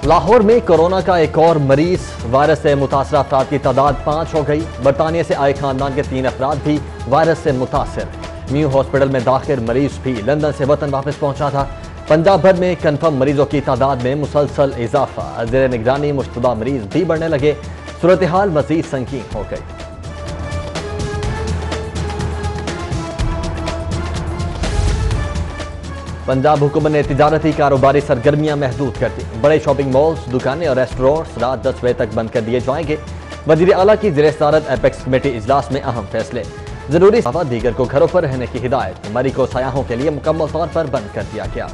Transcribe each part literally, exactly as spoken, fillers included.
लाहौर में कोरोना का एक और मरीज, वायरस से मुतासर अफराद की तादाद पाँच हो गई। बरतानिया से आए खानदान के तीन अफराद भी वायरस से मुतासर। न्यू हॉस्पिटल में दाखिल मरीज भी लंदन से वतन वापस पहुंचा था। पंजाब भर में कन्फर्म मरीजों की तादाद में मुसलसल इजाफा। ज़ेर निगरानी मुश्तबा मरीज भी बढ़ने लगे। सूरत हाल मजीद संगीन हो गई। पंजाब हुकूमत ने तिजारती कारोबारी सरगर्मियां महदूद कर दी। बड़े शॉपिंग मॉल्स, दुकानें और रेस्टोरेंट्स रात दस बजे तक बंद कर दिए जाएंगे। वजीर आला की ज़ेर सदारत एपेक्स कमेटी इजलास में अहम फैसले। जरूरी अलावा दीगर को घरों पर रहने की हिदायत। मरी को सयाहों के लिए मुकम्मल तौर पर बंद कर दिया गया।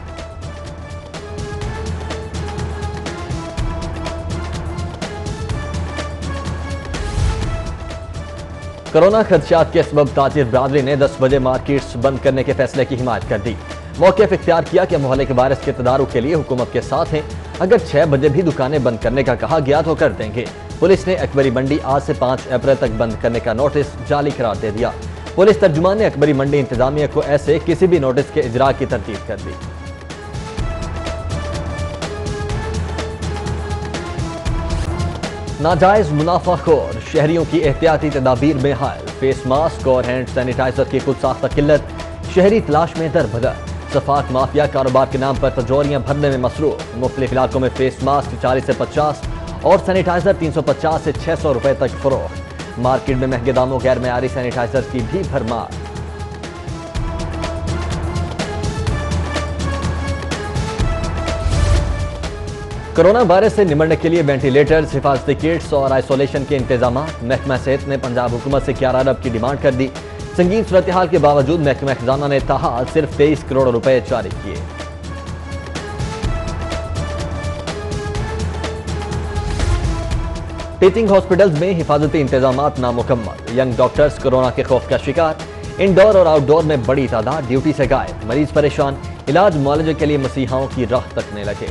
कोरोना खदशात के सबब ताजिर बरादरी ने दस बजे मार्केट्स बंद करने के फैसले की हिमायत कर दी। मौक़िफ़ इख्तियार किया कि मोहल्ले के वायरस के तदारुक के लिए हुकूमत के साथ हैं। अगर छह बजे भी दुकानें बंद करने का कहा गया तो कर देंगे। पुलिस ने अकबरी मंडी आज से पाँच अप्रैल तक बंद करने का नोटिस जारी करार दे दिया। पुलिस तर्जुमान ने अकबरी मंडी इंतजामिया को ऐसे किसी भी नोटिस के इजरा की तरतीब कर दी। नाजायज मुनाफाखोर शहरियों की एहतियाती तदाबीर में हायल। फेस मास्क और हैंड सैनिटाइजर की खुद साख्ता किल्लत, शहरी तलाश में दर बदर। सफाक माफिया कारोबार के नाम पर तजोरियां भरने में मसरूफ। मुख्तलिफ इलाकों में फेस मास्क चालीस से पचास और सैनिटाइजर तीन सौ पचास से छह सौ रुपए तक फरोख्त। मार्केट में महंगे दामों गैर मयारी सैनिटाइजर की भी भरमार। कोरोना वायरस से निमटने के लिए वेंटिलेटर्स, हिफाजती किट्स और आइसोलेशन के इंतजाम। महकमा सेहत ने पंजाब हुकूमत से ग्यारह अरब की डिमांड कर दी। संगीन सूरत हाल के बावजूद महकमा खजाना ने ताहाल सिर्फ तेईस करोड़ रुपए जारी किए। टीचिंग हॉस्पिटल्स में हिफाजती इंतजाम नामुकम्मल। यंग डॉक्टर्स कोरोना के खौफ का शिकार। इंडोर और आउटडोर में बड़ी तादाद ड्यूटी से गायब। मरीज परेशान, इलाज मुआलजे के लिए मसीहाओं की राह तकने लगे।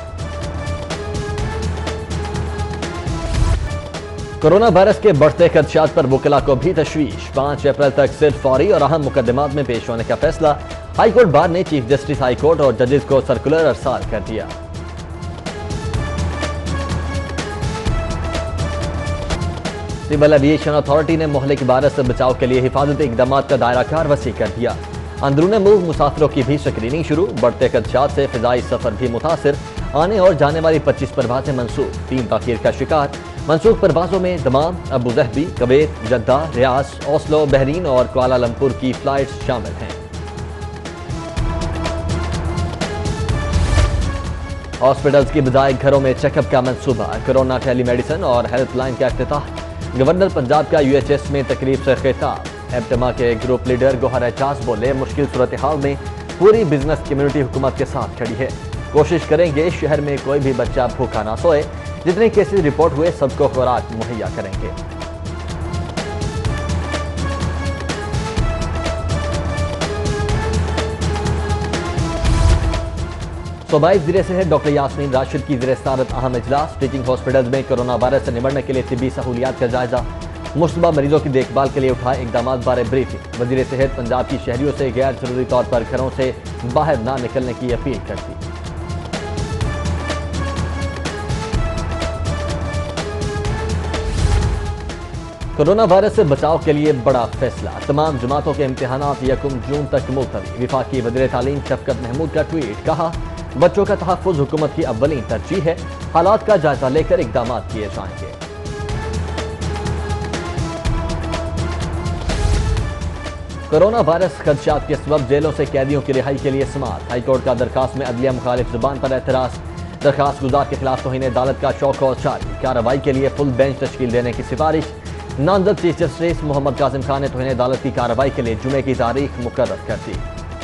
कोरोना वायरस के बढ़ते खदशात पर वकला को भी तशवीश। पाँच अप्रैल तक सिर्फ फौरी और अहम मुकदमात में पेश होने का फैसला। हाईकोर्ट बार ने चीफ जस्टिस हाईकोर्ट और जजेस को सर्कुलर अरसाल कर दिया। सिविल एविएशन अथॉरिटी ने मोहल्ले के वायरस से बचाव के लिए हिफाजती इकदाम का दायरा कार वसी कर दिया। अंदरूनी मुल्क मुसाफिरों की भी स्क्रीनिंग शुरू। बढ़ते खदशात से फिजाई सफर भी मुतासिर। आने और जाने वाली पच्चीस परवाजें मनसूख। तीन ताखीर का शिकार। मनसूख परवाजों में Dammam, Abu Dhabi, Kuwait, Jeddah, Riyadh, Oslo, Bahrain और कुआलालंपुर की फ्लाइट्स शामिल हैं। हॉस्पिटल्स की बजाय घरों में चेकअप का मंसूबा। कोरोना टेलीमेडिसिन और हेल्पलाइन का इफ्तिताह। गवर्नर पंजाब का यूएचएस में तकरीब से खिताब। एबटमा के ग्रुप लीडर गौहर एजाज बोले, मुश्किल सूरत हाल में पूरी बिजनेस कम्युनिटी हुकूमत के साथ खड़ी है। कोशिश करेंगे शहर में कोई भी बच्चा भूखा ना सोए। जितने केसेस रिपोर्ट हुए सबको खुराक मुहैया करेंगे। सूबाई वज़ीर सेहत डॉक्टर यास्मीन राशिद की ज़ेर सदारत अहम इजलास। टीचिंग हॉस्पिटल्स में कोरोना वायरस से निपटने के लिए तिब्बी सहूलियात का जायजा। मुश्तबा मरीजों की देखभाल के लिए उठाए इकदाम बारे ब्रीफिंग। वज़ीर सेहत पंजाब की शहरियों से गैर जरूरी तौर पर घरों से बाहर ना निकलने की अपील करती। कोरोना वायरस से बचाव के लिए बड़ा फैसला। तमाम जमातों के इम्तिहानात यकम जून तक मुलतवी। विफाकी वज़ीर तालीम शफकत महमूद का ट्वीट। कहा, बच्चों का तहफ़्फ़ुज़ हुकूमत की अव्वलीन तरजीह है। हालात का जायजा लेकर इकदाम किए जाएंगे। कोरोना वायरस खदशात के सबब जेलों से कैदियों की रिहाई के लिए समाअत। हाईकोर्ट का दरखास्त में अदलिया मुखालिफ जुबान पर एतराज। दरखास्त गुजार के खिलाफ तौहीन अदालत का शौक और जारी। कार्रवाई के लिए फुल बेंच तश्कील देने की सिफारिश। नामजद चीफ जस्टिस मोहम्मद कासिम खान ने तौहीन अदालत की कार्रवाई के लिए जुमे की तारीख मुकर्रर कर दी।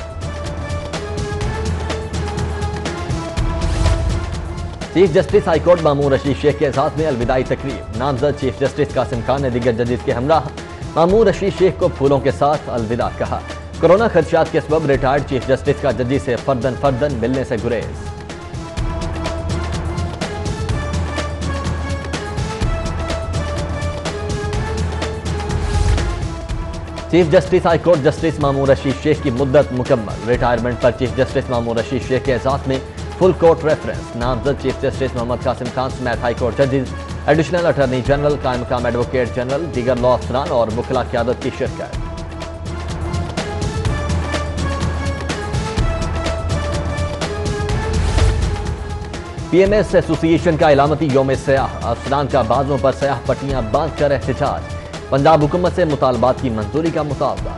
Chief justice high court Mamoon Rashid Sheikh के साथ में अलविदाई तकरीब। नामजद चीफ जस्टिस कासिम खान ने दीगर जजेस के हमराह मामून रशीद शेख को फूलों के साथ अलविदा कहा। कोरोना खदशात के सबब रिटायर्ड चीफ जस्टिस का जजी से फर्दन फर्दन मिलने से गुरेज। Chief justice high court justice Mamoon Rashid Sheikh की मुद्दत मुकम्मल। रिटायरमेंट पर चीफ जस्टिस मामून रशीद शेख के एजाज में फुल कोर्ट रेफरेंस। नामजद चीफ जस्टिस मोहम्मद कासिम खान समेत हाई कोर्ट जजेस, एडिशनल अटॉर्नी जनरल, कायम मकाम एडवोकेट जनरल, दीगर लॉ अफसरान और वकला क़यादत की शिरकत। पीएमएस एसोसिएशन का इलामती यौम सयाह, अफसरान का बाजों पर सयाह पट्टियां बांध कर एहतजाज। पंजाब हुकूमत से मुतालबात की मंजूरी का मुतालबा।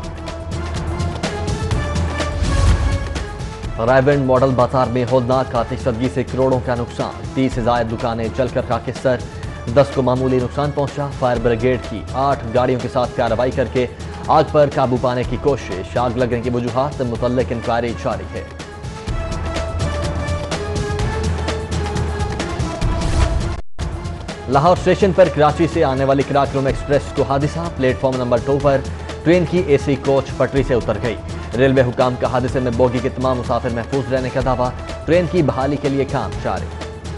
रायविंड मॉडल बाजार में होलनाक आतिशदगी से करोड़ों का नुकसान। तीस से ज्यादा दुकानें जलकर खाकिस्तर, दस को मामूली नुकसान पहुंचा। फायर ब्रिगेड की आठ गाड़ियों के साथ कार्रवाई करके आग पर काबू पाने की कोशिश। आग लगने की वजूहात से मुतल्लिक इंक्वायरी जारी है। लाहौर स्टेशन पर कराची से आने वाली कराक्रम एक्सप्रेस को हादसा। प्लेटफॉर्म नंबर टू पर ट्रेन की एसी कोच पटरी से उतर गई। रेलवे हुकाम का हादसे में बोगी के तमाम मुसाफिर महफूज रहने का दावा। ट्रेन की बहाली के लिए काम जारी।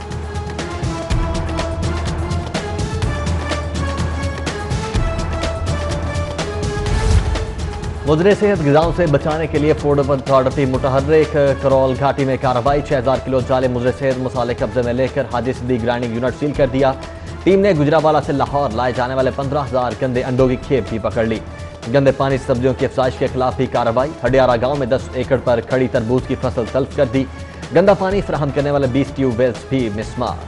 मुजरे सेहत ग़िज़ाओं से बचाने के लिए फूड अथॉरिटी मुतहर्रिक। करौल घाटी में कार्रवाई। छह हजार किलो जाले मुजरे सेहत मसाले कब्जे में लेकर Haji Siddique grinding unit seal कर दिया। टीम ने गुजरावाला से लाहौर लाए जाने वाले पंद्रह हजार गंदे अंडों की खेप भी पकड़ ली। गंदे पानी सब्जियों की अफसाइश के खिलाफ भी कार्रवाई। हडियारा गांव में दस एकड़ पर खड़ी तरबूज की फसल तल्फ कर दी। गंदा पानी फराहम करने वाले बीस ट्यूबवेल्स भी मिसमार।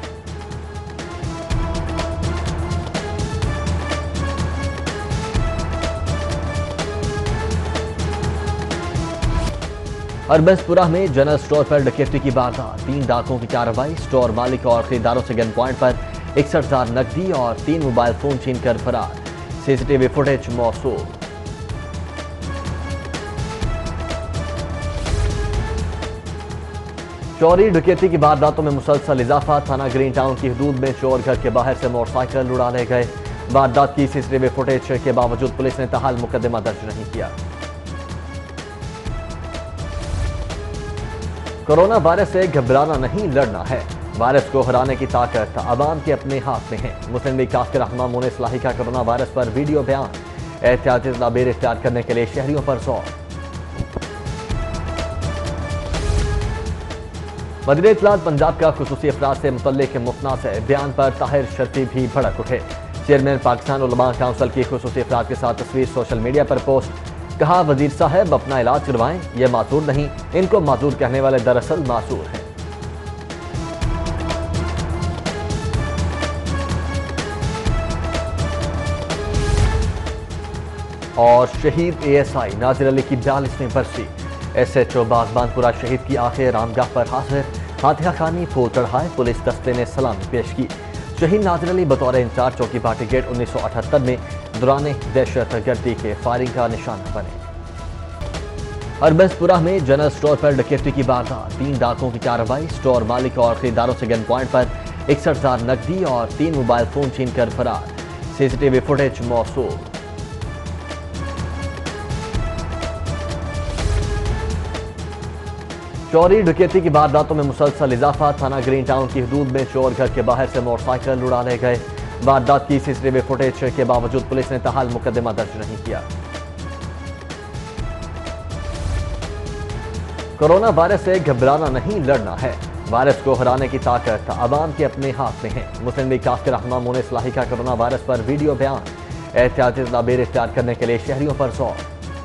हरबंसपुरा में जनरल स्टोर पर डकैती की वारदात। तीन डाकों की कार्रवाई। स्टोर मालिक और खरीदारों से गन पॉइंट पर इकसठ हजार नकदी और तीन मोबाइल फोन छीन कर फरार। सीसीटीवी फुटेज मौसूल। चोरी डकैती की वारदातों में मुसलसल इजाफा। थाना ग्रीन टाउन की हदूद में चोर घर के बाहर से मोटरसाइकिल उड़ा ले गए। वारदात की सीसीटीवी फुटेज के बावजूद पुलिस ने ताहाल मुकदमा दर्ज नहीं किया। कोरोना वायरस से घबराना नहीं, लड़ना है। वायरस को हराने की ताकत आवाम के अपने हाथ में है। मुस्लिम लीग काफिर रहनुमा मोने इस्लाही का कोरोना वायरस पर वीडियो बयान। एहतियाती तदाबीर इख्तियार करने के लिए शहरियों पर जोर। वज़ीर इत्तलात पंजाब का खुसूसी अफराद से मुतल्लिक मुतनाज़ बयान पर ताहिर शर्फी भी भड़क उठे। चेयरमैन पाकिस्तान उलमा काउंसिल की खुसूसी अफराद के साथ तस्वीर सोशल मीडिया पर पोस्ट। कहा, वजीर साहब अपना इलाज करवाएं, ये माजूर नहीं, इनको माजूर कहने वाले दरअसल मासूर हैं। और शहीद एएसआई नाजिर अली की बयालीसवीं बरसी। एसएचओ बागबानपुरा शहीद की आखिर रामगाह पर हाजिर। फातिहा खानी फूल चढ़ाए, पुलिस दस्ते ने सलामी पेश की। शहीद नाजिर अली बतौर इंचार्ज चौकी बाटी गेट उन्नीस सौ अठहत्तर में दौरान दहशत गर्दी के फायरिंग का निशान बने। हरबंसपुरा में जनरल स्टोर पर डकैती की वारदात। तीन डाकों की कार्रवाई। स्टोर मालिक और खरीदारों से गन पॉइंट पर इकसठ हजार नकदी और तीन मोबाइल फोन छीन कर फरार। सीसीटीवी फुटेज मौसूल। चोरी डकैती की वारदातों में मुसलसल इजाफा। थाना ग्रीन टाउन की हदूद में चोर घर के बाहर से मोटरसाइकिल उड़ा ले गए। वारदात की सीसीटीवी फुटेज के बावजूद पुलिस ने ताहाल मुकदमा दर्ज नहीं किया। कोरोना वायरस से घबराना नहीं, लड़ना है। वायरस को हराने की ताकत आवाम के अपने हाथ में है। मुस्लिम लीग काफिर रहनुमा मोने इस्लाही का कोरोना वायरस पर वीडियो बयान। एहतियाती तदाबीर इख्तियार करने के लिए शहरियों पर जोर।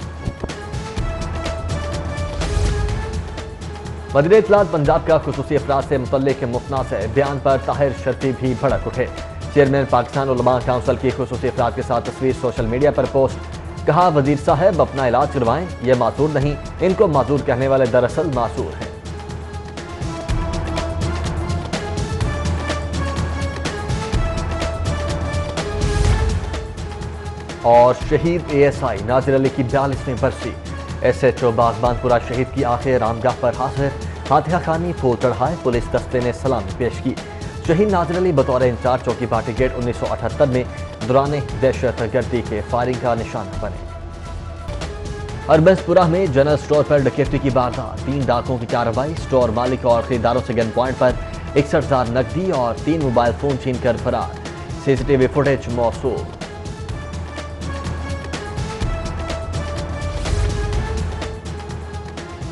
वज़ीर इत्तलात पंजाब का खुसूसी अफराद से मुतल्लिक मुतनाज़ बयान पर ताहिर शर्फी भी भड़क उठे। चेयरमैन पाकिस्तान उलमा काउंसिल की खुसूसी अफराद के साथ तस्वीर सोशल मीडिया पर पोस्ट। कहा, वजीर साहब अपना इलाज करवाएं, ये मासूर नहीं, इनको मासूर कहने वाले दरअसल मासूर हैं। और शहीद एएसआई नाजिर अली की बयालीसवीं बरसी। एसएचओ बागबानपुरा शहीद की आखिर रामगाह पर हाजिर। फातिहा खानी फूल चढ़ाए, पुलिस दस्ते ने सलामी पेश की। शहीद नाजिर अली बतौर इंचार्ज चौकी बाटी गेट उन्नीस सौ अठहत्तर में दौरान दहशत गर्दी के फायरिंग का निशान बने। हरबंसपुरा में जनरल स्टोर पर डकैती की वारदात। तीन डाकों की कार्रवाई। स्टोर मालिक और खरीदारों से गन पॉइंट पर इकसठ हजार नकदी और तीन मोबाइल फोन छीन कर फरार। सीसीटीवी फुटेज मौसूल।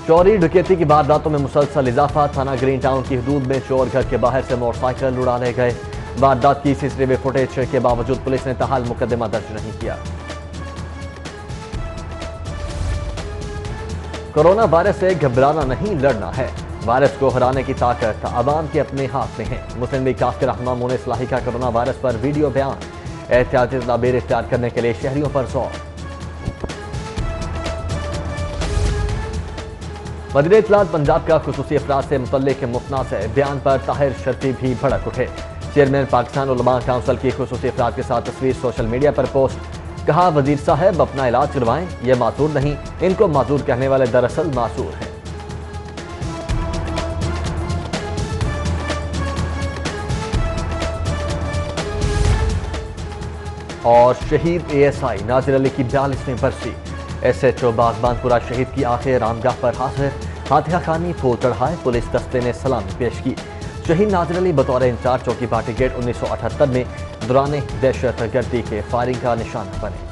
चोरी डकैती की वारदातों में मुसलसल इजाफा। थाना ग्रीन टाउन की हदूद में चोर घर के बाहर से मोटरसाइकिल उड़ा ले गए। वारदात की सीसीटीवी फुटेज के बावजूद पुलिस ने ताहाल मुकदमा दर्ज नहीं किया। कोरोना वायरस से घबराना नहीं, लड़ना है। वायरस को हराने की ताकत आवाम के अपने हाथ में है। मुस्लिम लीग काफिर रहनुमा मोने इस्लाही का कोरोना वायरस पर वीडियो बयान। एहतियाती तदाबीर इख्तियार करने के लिए शहरियों पर जोर। वज़ीर इत्तलात पंजाब का खुसूसी अफराद से मुतल्लिक मुतनाज़ बयान पर ताहिर शर्फी भी भड़क उठे। चेयरमैन पाकिस्तान उलमा काउंसिल की खुसूसी अफराद के साथ तस्वीर सोशल मीडिया पर पोस्ट। कहा, वजीर साहब अपना इलाज करवाएं, ये माजूर नहीं, इनको माजूर कहने वाले दरअसल मासूर हैं। और शहीद एएसआई नाजिर अली की बयालीसवीं बरसी। एसएचओ बागबानपुरा शहीद की आखिर रामगाह पर हाजिर। फातिहा खानी फूल चढ़ाए, पुलिस दस्ते ने सलामी पेश की। शहीद नाजिर अली बतौर इंचार्ज चौकी पार्टी गेट उन्नीस सौ अठहत्तर में दौरान दहशत गर्दी के फायरिंग का निशाना बने।